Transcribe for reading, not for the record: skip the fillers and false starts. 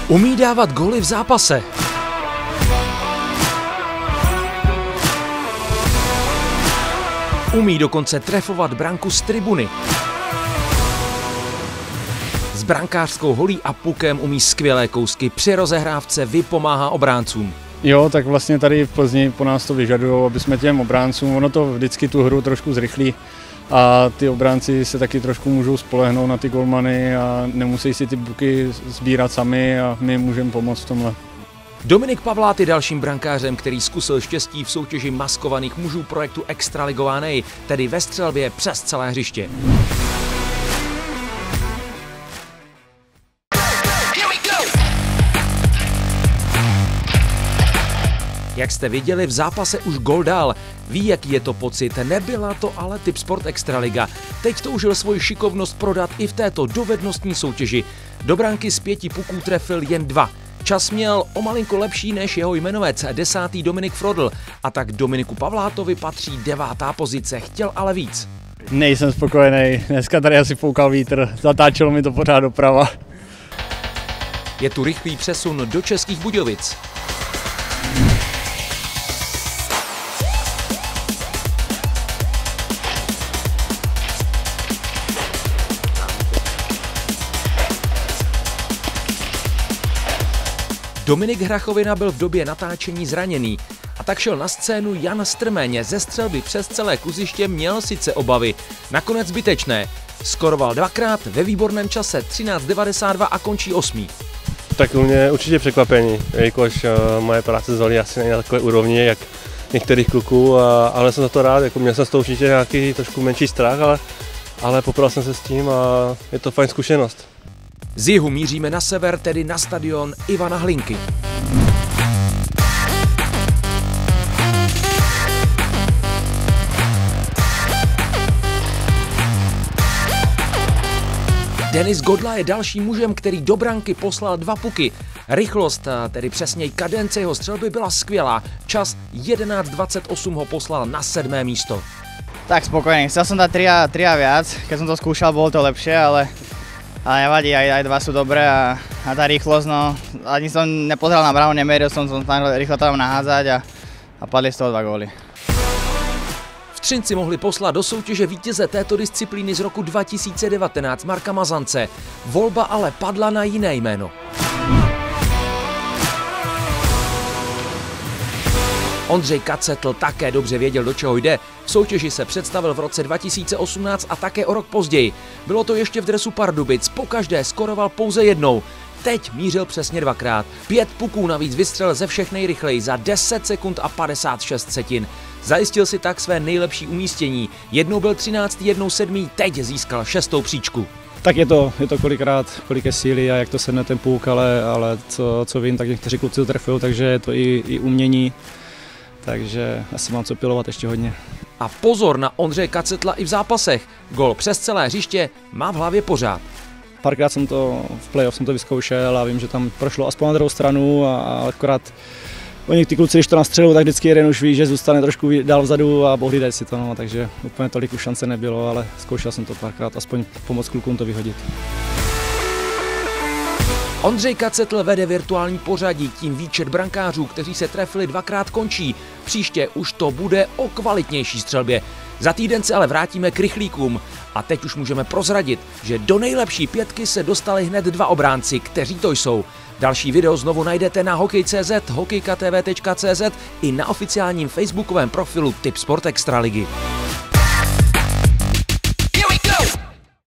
Umí dávat góly v zápase. Umí dokonce trefovat branku z tribuny. S brankářskou holí a pukem umí skvělé kousky. Při rozehrávce vypomáhá obráncům. Jo, tak vlastně tady v Plzni po nás to vyžadují, aby jsme těm obráncům, ono to vždycky tu hru trošku zrychlí a ty obránci se taky trošku můžou spolehnout na ty golmany a nemusí si ty buky sbírat sami a my můžeme pomoct v tomhle. Dominik Pavlát je dalším brankářem, který zkusil štěstí v soutěži maskovaných mužů projektu Extraligová Nej, tedy ve střelbě přes celé hřiště. Jak jste viděli, v zápase už gól dal. Ví, jaký je to pocit, nebyla to ale Tipsport Extraliga. Teď toužil svoji šikovnost prodat i v této dovednostní soutěži. Do branky z 5 puků trefil jen 2. Čas měl o malinko lepší než jeho jmenovec, 10. Dominik Frodl. A tak Dominiku Pavlátovi patří 9. pozice, chtěl ale víc. Nejsem spokojený, dneska tady asi foukal vítr, zatáčelo mi to pořád doprava. Je tu rychlý přesun do Českých Budějovic. Dominik Hrachovina byl v době natáčení zraněný a tak šel na scénu Jan Strméně. Ze střelby přes celé kluziště měl sice obavy, nakonec zbytečné. Skoroval 2krát ve výborném čase 13.92 a končí 8. Tak u mě určitě překvapení, jelikož moje práce z holí asi není na takové úrovni, jak některých kluků, ale jsem za to rád, jako měl jsem z toho určitě nějaký trošku menší strach, ale popral jsem se s tím a je to fajn zkušenost. Z jihu míříme na sever, tedy na stadion Ivana Hlinky. Denis Godla je dalším mužem, který do branky poslal 2 puky. Rychlost, tedy přesněji kadence jeho střelby, byla skvělá. Čas 11.28 ho poslal na 7. místo. Tak spokojný, chcel som dať 3 a viac, keď som to skúšal, bolo to lepšie, ale nevadí, aj 2 sú dobré a tá rýchlosť, no, ani som nepozeral na bránu, nemieril som tam rýchlo tam nahádzať a padli z toho 2 góly. V Třinci mohli poslat do soutěže vítěze této disciplíny z roku 2019 Marka Mazance. Volba ale padla na jiné jméno. Ondřej Kacetl také dobře věděl, do čeho jde. V soutěži se představil v roce 2018 a také o rok později. Bylo to ještě v dresu Pardubic, pokaždé skoroval pouze jednou. Teď mířil přesně 2krát. 5 puků navíc vystřelil ze všech nejrychleji za 10 sekund a 56 setin. Zajistil si tak své nejlepší umístění. Jednou byl 13., jednou 7., teď získal 6. příčku. Tak je to kolikrát, kolik je síly a jak to sedne ten puk, ale co vím, tak někteří kluci to trefují, takže je to i umění. Takže asi mám co pilovat ještě hodně. A pozor na Ondřeje Kacetla i v zápasech. Gól přes celé hřiště má v hlavě pořád. Párkrát jsem to v playoff jsem to vyzkoušel a vím, že tam prošlo aspoň na druhou stranu a akorát oni ty kluci, když to nastřelují, tak vždycky jeden už ví, že zůstane trošku dál vzadu a pohlídají si to, no, takže úplně tolik už šance nebylo, ale zkoušel jsem to párkrát, aspoň pomoct klukům to vyhodit. Ondřej Kacetl vede virtuální pořadí, tím výčet brankářů, kteří se trefili 2krát, končí. Příště už to bude o kvalitnější střelbě. Za týden se ale vrátíme k rychlíkům. A teď už můžeme prozradit, že do nejlepší 5 se dostali hned 2 obránci, kteří to jsou. Další video znovu najdete na hokej.cz, hokejkatv.cz i na oficiálním facebookovém profilu Tipsport Extraligy.